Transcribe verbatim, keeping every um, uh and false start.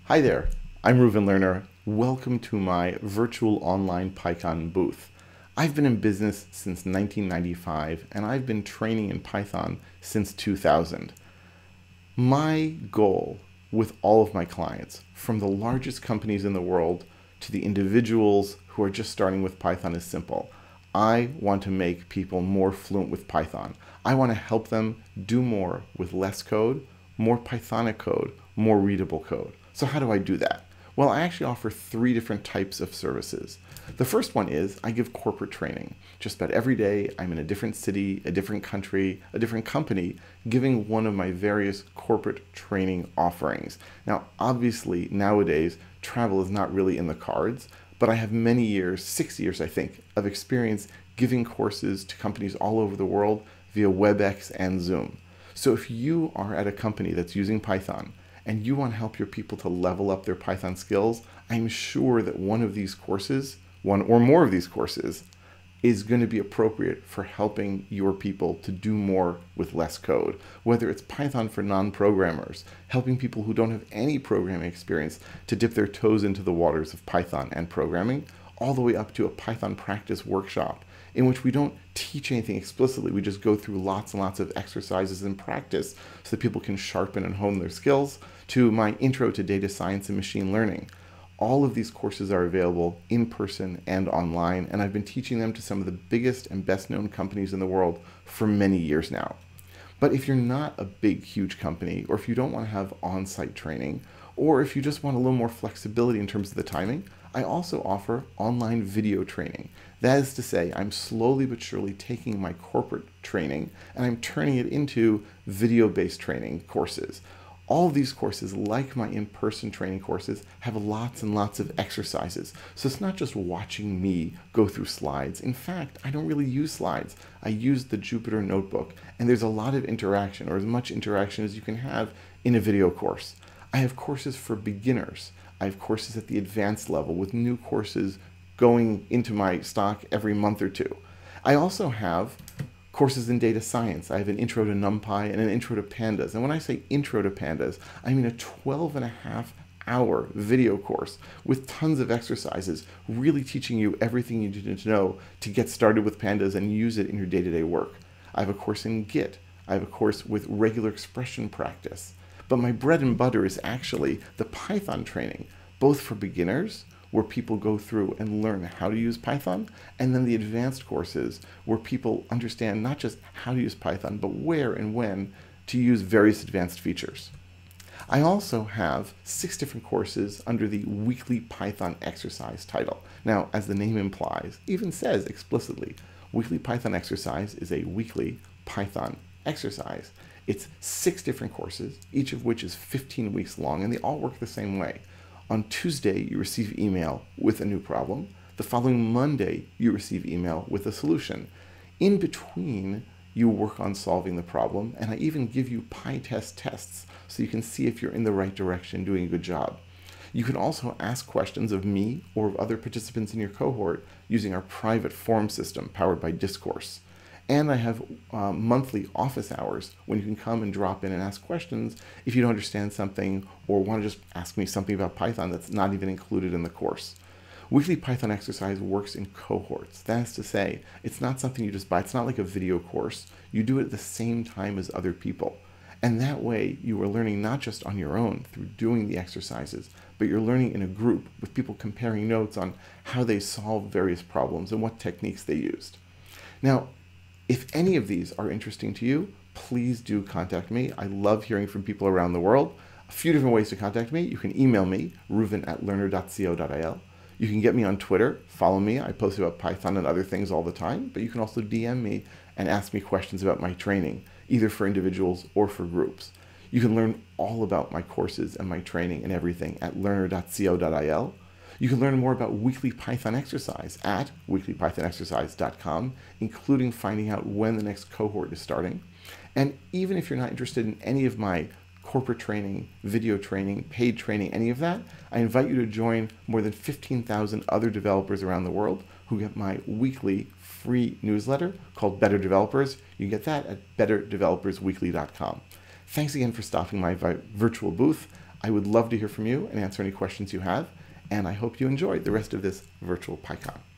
Hi there, I'm Reuven Lerner. Welcome to my virtual online PyCon booth. I've been in business since nineteen ninety-five and I've been training in Python since two thousand. My goal with all of my clients, from the largest companies in the world to the individuals who are just starting with Python, is simple. I want to make people more fluent with Python. I want to help them do more with less code, more Pythonic code, more readable code. So how do I do that? Well, I actually offer three different types of services. The first one is I give corporate training. Just about every day I'm in a different city, a different country, a different company, giving one of my various corporate training offerings. Now, obviously nowadays travel is not really in the cards, but I have many years, six years I think, of experience giving courses to companies all over the world via WebEx and Zoom. So if you are at a company that's using Python and you want to help your people to level up their Python skills, I'm sure that one of these courses, one or more of these courses, is going to be appropriate for helping your people to do more with less code. Whether it's Python for non-programmers, helping people who don't have any programming experience to dip their toes into the waters of Python and programming, all the way up to a Python practice workshop in which we don't teach anything explicitly. We just go through lots and lots of exercises and practice so that people can sharpen and hone their skills, to my intro to data science and machine learning. All of these courses are available in person and online, and I've been teaching them to some of the biggest and best known companies in the world for many years now. But if you're not a big, huge company, or if you don't want to have on-site training, or if you just want a little more flexibility in terms of the timing, I also offer online video training. That is to say, I'm slowly but surely taking my corporate training and I'm turning it into video-based training courses. All of these courses, like my in-person training courses, have lots and lots of exercises. So it's not just watching me go through slides. In fact, I don't really use slides. I use the Jupyter Notebook, and there's a lot of interaction, or as much interaction as you can have in a video course. I have courses for beginners. I have courses at the advanced level with new courses going into my stock every month or two. I also have courses in data science. I have an intro to NumPy and an intro to Pandas. And when I say intro to Pandas, I mean a twelve and a half hour video course with tons of exercises, really teaching you everything you need to know to get started with Pandas and use it in your day-to-day work. I have a course in Git. I have a course with regular expression practice. But my bread and butter is actually the Python training, both for beginners, where people go through and learn how to use Python, and then the advanced courses where people understand not just how to use Python, but where and when to use various advanced features. I also have six different courses under the Weekly Python Exercise title. Now, as the name implies, even says explicitly, Weekly Python Exercise is a weekly Python exercise. It's six different courses, each of which is fifteen weeks long, and they all work the same way. On Tuesday, you receive email with a new problem. The following Monday, you receive email with a solution. In between, you work on solving the problem, and I even give you PyTest tests so you can see if you're in the right direction, doing a good job. You can also ask questions of me or of other participants in your cohort using our private forum system powered by Discourse. And I have uh, monthly office hours when you can come and drop in and ask questions if you don't understand something or want to just ask me something about Python that's not even included in the course. Weekly Python Exercise works in cohorts. That is to say, it's not something you just buy. It's not like a video course. You do it at the same time as other people. And that way you are learning not just on your own through doing the exercises, but you're learning in a group with people comparing notes on how they solve various problems and what techniques they used. Now, if any of these are interesting to you, please do contact me. I love hearing from people around the world. A few different ways to contact me. You can email me, reuven at lerner dot co dot i l. You can get me on Twitter. Follow me. I post about Python and other things all the time, but you can also D M me and ask me questions about my training, either for individuals or for groups. You can learn all about my courses and my training and everything at lerner dot co dot i l. You can learn more about Weekly Python Exercise at weekly python exercise dot com, including finding out when the next cohort is starting. And even if you're not interested in any of my corporate training, video training, paid training, any of that, I invite you to join more than fifteen thousand other developers around the world who get my weekly free newsletter called Better Developers. You can get that at better developers weekly dot com. Thanks again for stopping my virtual booth. I would love to hear from you and answer any questions you have, and I hope you enjoy the rest of this virtual PyCon.